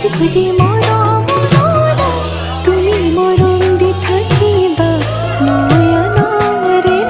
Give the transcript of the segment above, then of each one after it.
খুঁজি খুঁজি মৰম তুমি মৰম দি থাকিবা নয়নৰে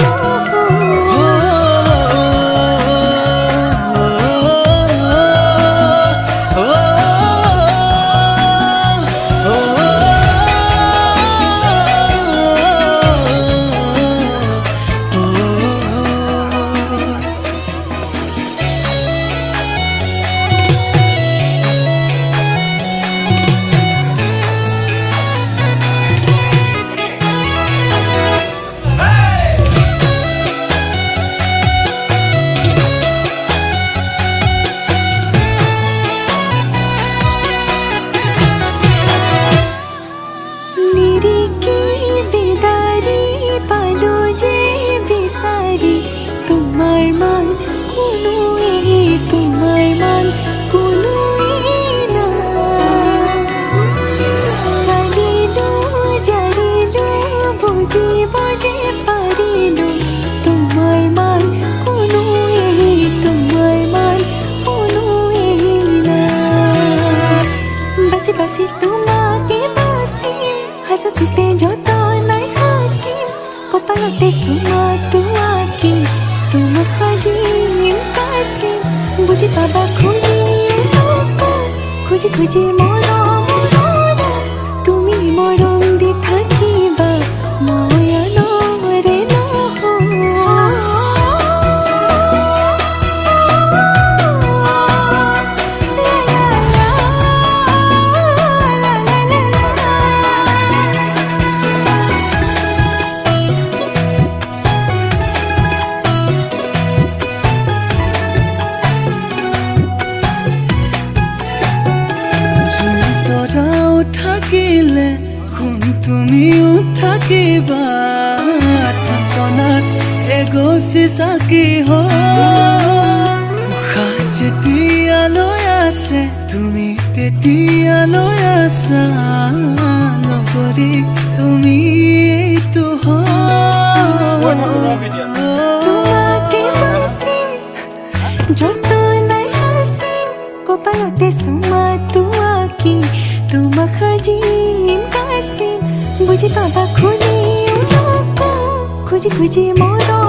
বাসি তোমাকে বাসিম হাসতে যত নাই হাসিম কপালতে সুমা তোমাকিম তোমা খাজিম কাসিম বুঝি পাবা খুঁজি খুঁজি খুঁজি মরম তুমি মরম দি থাকিবা নয়নরে থাকিলে শুন তুমিও থাকিবা থাপনাত এগছি চাকি উশাহ যেতিয়ালৈ আছে তুমি তেতিয়ালৈ আছা নগৰী তুমি এইটো তোমাকে বাচিম যত নাই হাসিম কপালতে সুমা তোমাকি তোমা খাজিম কাসিম বুঝি পাবা খুঁজি খুঁজি খুঁজি মরম